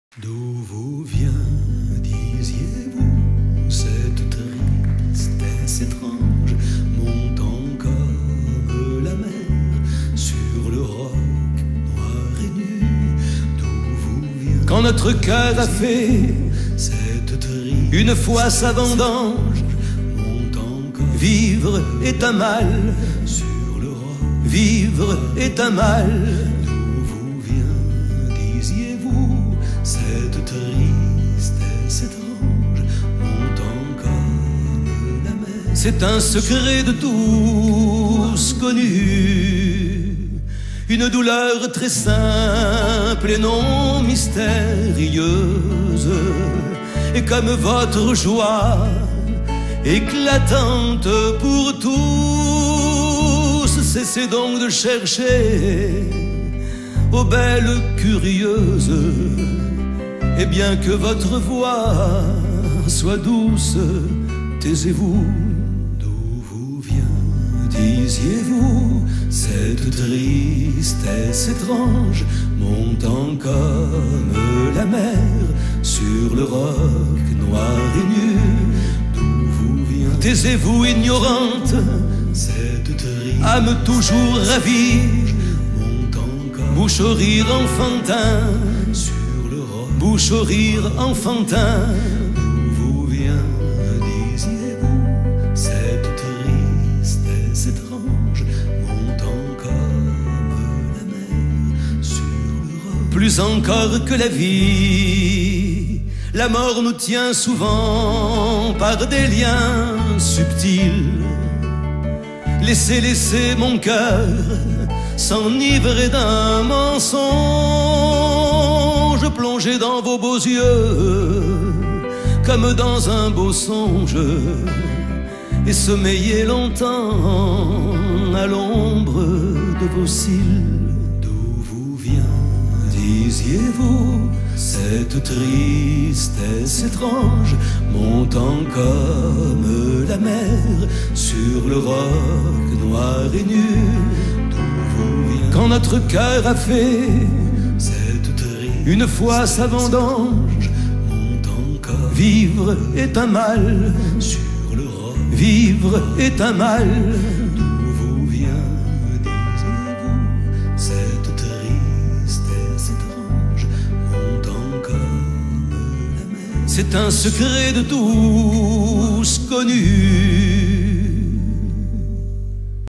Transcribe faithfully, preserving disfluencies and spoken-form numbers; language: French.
D'où vous vient, disiez-vous, cette tristesse étrange, montant comme la mer sur le roc noir et nu? D'où vous vient, quand notre cœur a fait cette tristesse une fois sa vendange, montant comme vivre est un mal sur le roc, vivre est un mal. Cette tristesse étrange, montant comme la mer, c'est un secret de tous connu, une douleur très simple et non mystérieuse. Et comme votre joie éclatante pour tous, cessez donc de chercher aux belles curieuses. Et bien que votre voix soit douce, taisez-vous. D'où vous vient, disiez-vous, cette tristesse étrange, montant comme la mer sur le roc noir et nu? D'où vous vient, taisez-vous ignorante, cette tristesse âme toujours ravie, montant comme bouche au rire enfantin, bouche au rire enfantin. D'où vous vient, disiez-vous, cette tristesse étrange, montant comme la mer sur le roc? Plus encore que la vie, la mort nous tient souvent par des liens subtils. Laissez, laissez mon cœur s'enivrer d'un mensonge, plongez dans vos beaux yeux comme dans un beau songe, et sommeillez longtemps à l'ombre de vos cils. D'où vous vient, disiez-vous, cette tristesse étrange, montant comme la mer sur le roc noir et nu? D'où vous vient, quand notre cœur a fait une fois sa vendange, montant comme vivre est un mal sur le roc, vivre est un mal? D'où vous vient, disiez-vous, cette tristesse étrange, montant comme la mer? C'est un secret de tous connu,